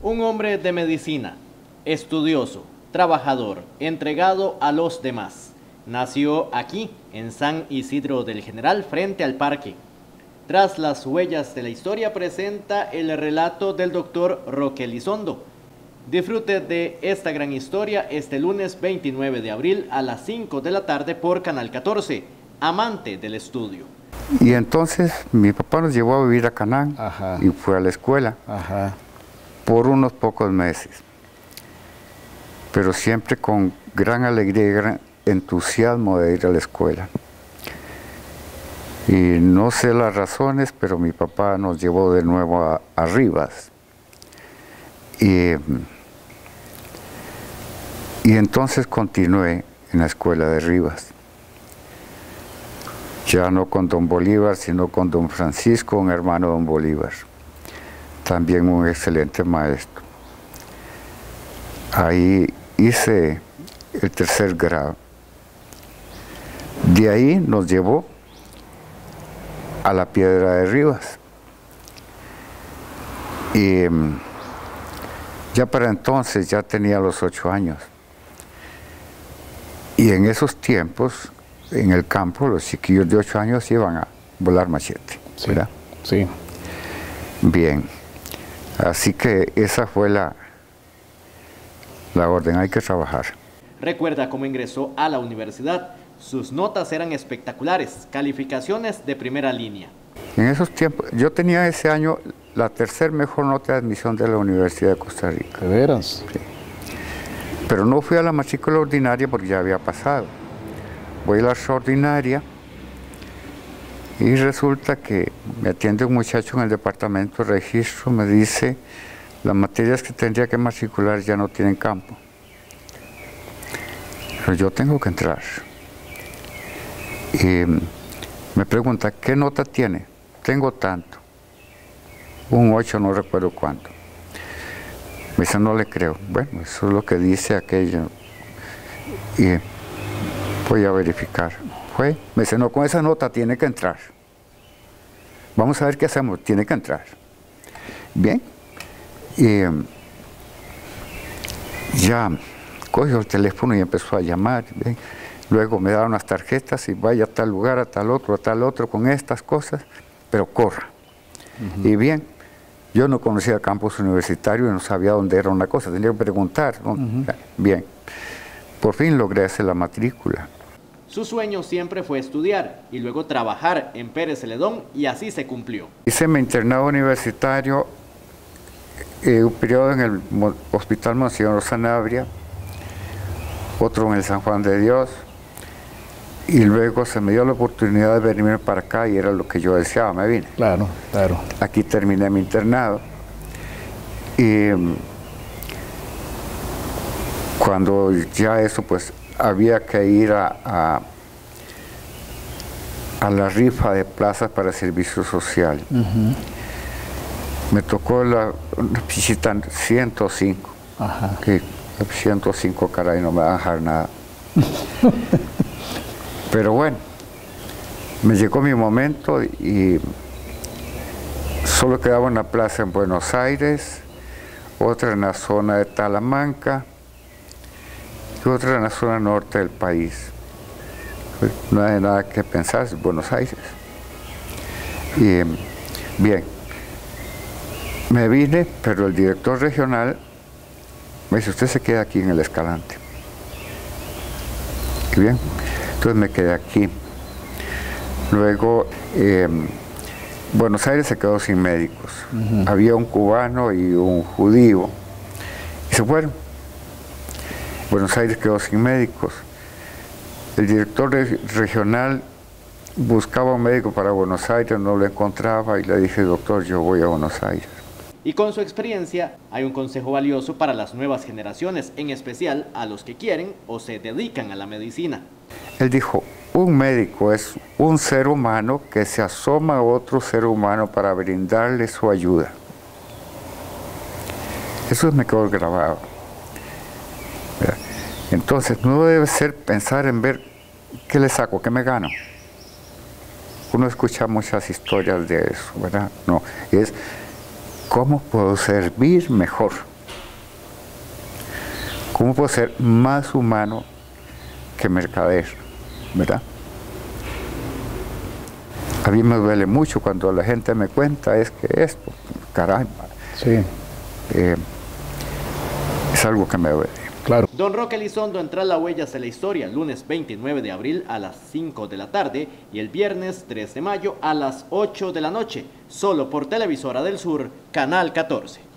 Un hombre de medicina, estudioso, trabajador, entregado a los demás. Nació aquí, en San Isidro del General, frente al parque. Tras las huellas de la historia presenta el relato del doctor Roque Elizondo. Disfrute de esta gran historia este lunes 29 de abril a las 5 de la tarde por Canal 14, amante del estudio. Y entonces mi papá nos llevó a vivir a Canán. Ajá. Y fue a la escuela. Ajá. Por unos pocos meses, pero siempre con gran alegría y gran entusiasmo de ir a la escuela. Y no sé las razones, pero mi papá nos llevó de nuevo a Rivas. Y entonces continué en la escuela de Rivas. Ya no con don Bolívar, sino con don Francisco, un hermano de don Bolívar. También un excelente maestro. Ahí hice el 3er grado. De ahí nos llevó a la Piedra de Rivas. Y ya para entonces ya tenía los 8 años. Y en esos tiempos, en el campo, los chiquillos de 8 años iban a volar machete, ¿verdad? Sí. Bien. Así que esa fue la orden, hay que trabajar. Recuerda cómo ingresó a la universidad. Sus notas eran espectaculares, calificaciones de primera línea. En esos tiempos, yo tenía ese año la 3er mejor nota de admisión de la Universidad de Costa Rica. ¿De veras? Sí. Pero no fui a la matrícula ordinaria porque ya había pasado. Voy a la extraordinaria. Y resulta que me atiende un muchacho en el departamento de registro, me dice, las materias que tendría que matricular ya no tienen campo. Pero yo tengo que entrar. Y me pregunta, ¿qué nota tiene? Tengo tanto. Un 8, no recuerdo cuánto. Me dice, no le creo. Bueno, eso es lo que dice aquello. Y voy a verificar. Fue, me dice, no, con esa nota tiene que entrar. Vamos a ver qué hacemos, tiene que entrar. Bien, y ya cogió el teléfono y empezó a llamar. Bien. Luego me daban unas tarjetas y vaya a tal lugar, a tal otro, con estas cosas, pero corra. Y bien, yo no conocía el campus universitario y no sabía dónde era una cosa, tenía que preguntar. Bien, por fin logré hacer la matrícula. Su sueño siempre fue estudiar y luego trabajar en Pérez Celedón, y así se cumplió. Hice mi internado universitario, un periodo en el Hospital Monseñor Sanabria, otro en el San Juan de Dios, y luego se me dio la oportunidad de venirme para acá y era lo que yo deseaba, me vine. Claro, claro. Aquí terminé mi internado y cuando ya eso, pues había que ir a la rifa de plazas para servicio social. Me tocó la visita 105. Ajá. Que 105, caray, no me va a dejar nada. Pero bueno, me llegó mi momento y solo quedaba una plaza en Buenos Aires, otra en la zona de Talamanca y otra en la zona norte del país. No hay nada que pensar, es Buenos Aires. Y bien, me vine, pero el director regional me dice, usted se queda aquí en el Escalante. Y bien, entonces me quedé aquí. Luego, Buenos Aires se quedó sin médicos. Había un cubano y un judío. Y se fueron. Buenos Aires quedó sin médicos. El director regional buscaba un médico para Buenos Aires, no lo encontraba y le dije, doctor, yo voy a Buenos Aires. Y con su experiencia hay un consejo valioso para las nuevas generaciones, en especial a los que quieren o se dedican a la medicina. Él dijo, un médico es un ser humano que se asoma a otro ser humano para brindarle su ayuda. Eso me quedó grabado. Entonces, no debe ser pensar en ver qué le saco, qué me gano. Uno escucha muchas historias de eso, ¿verdad? No, es cómo puedo servir mejor. ¿Cómo puedo ser más humano que mercader? ¿Verdad? A mí me duele mucho cuando la gente me cuenta es que esto, caray, Sí, es algo que me duele. claro. Don Roque Elizondo entra Huellas de la Historia, lunes 29 de abril a las 5 de la tarde y el viernes 3 de mayo a las 8 de la noche, solo por Televisora del Sur, Canal 14.